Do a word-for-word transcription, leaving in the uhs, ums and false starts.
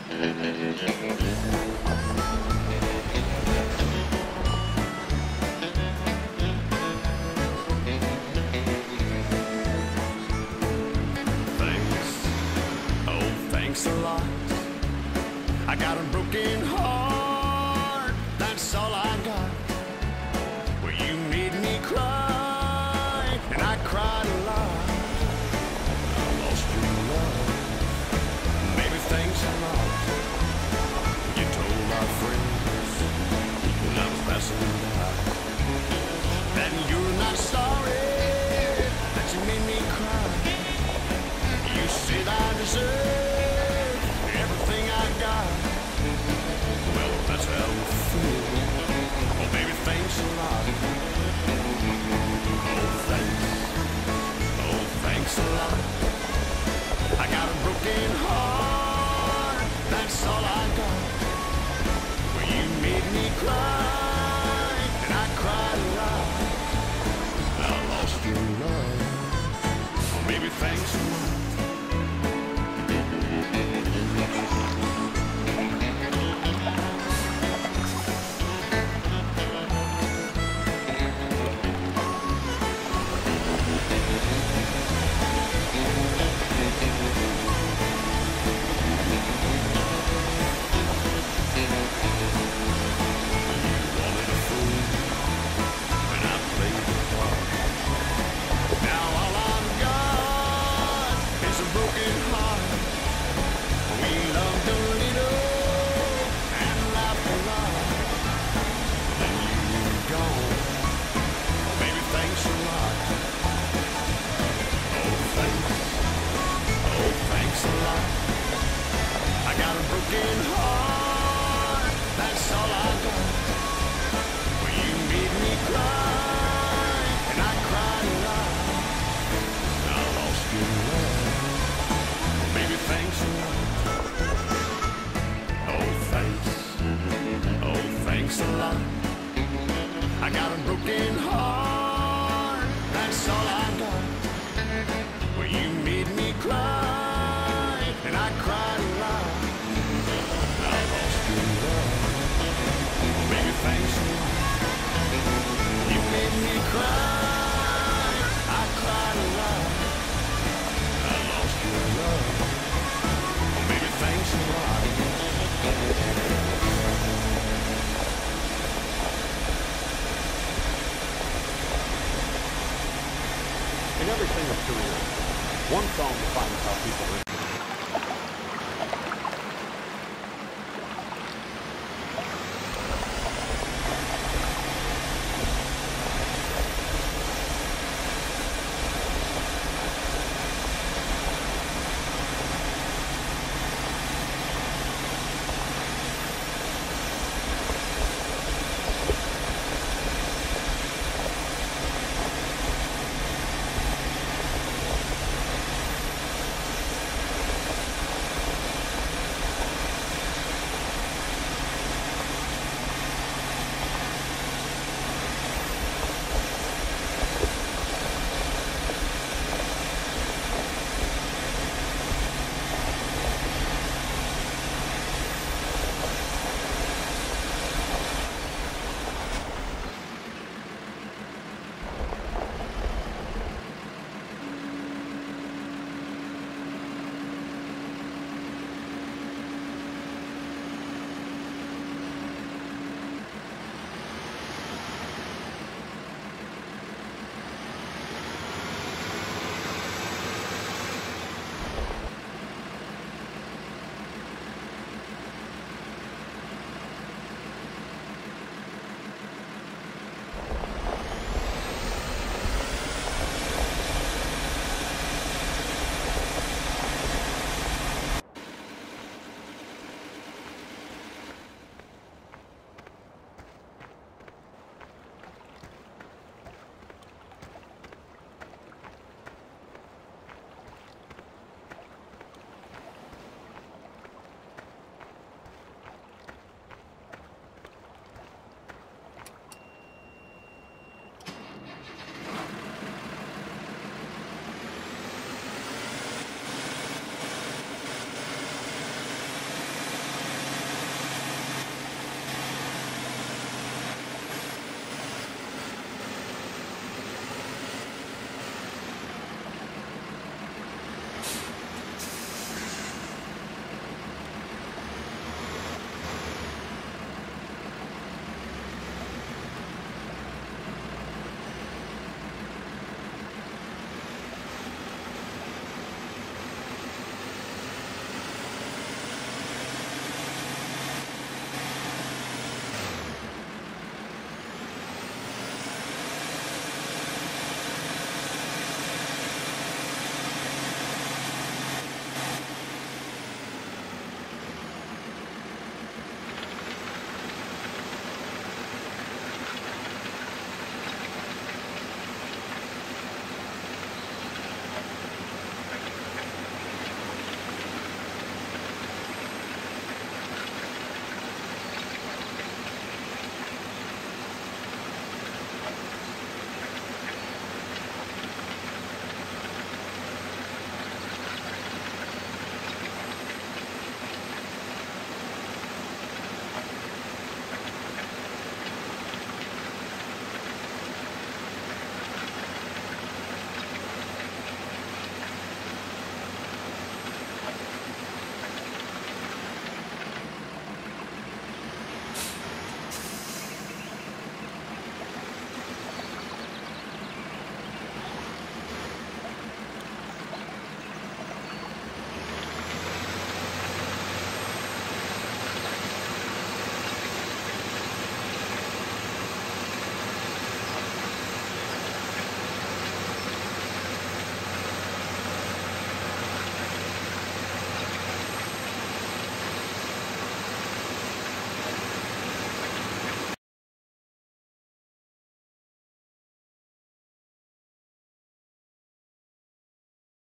Thanks a lot. I got a broken heart, that's all I got. Well, you made me cry, and I cried a lot. I lost your love, maybe thanks a lot. You told our friends when I was passing by that you're not sorry that you made me cry. You said I deserve everything I got. Well, that's how I feel. Oh, baby, thanks a lot. Oh, thanks. Oh, thanks a lot. I got a broken heart, that's all I got. Well, you made me cry, and I cried a lot. I lost your love. Oh, baby, thanks a lot. Broken heart, that's all I got. Well, you made me cry, and I cried a lot. I lost your love, well, baby, thanks a lot. Oh, thanks, oh, thanks a lot. I got a broken heart, that's all I got. Well, you made me cry, and I cried a lot. Thanks a lot. You made me cry, I cried a lot. I lost your love. Oh, baby, thanks a lot. In every single career, one song defines how people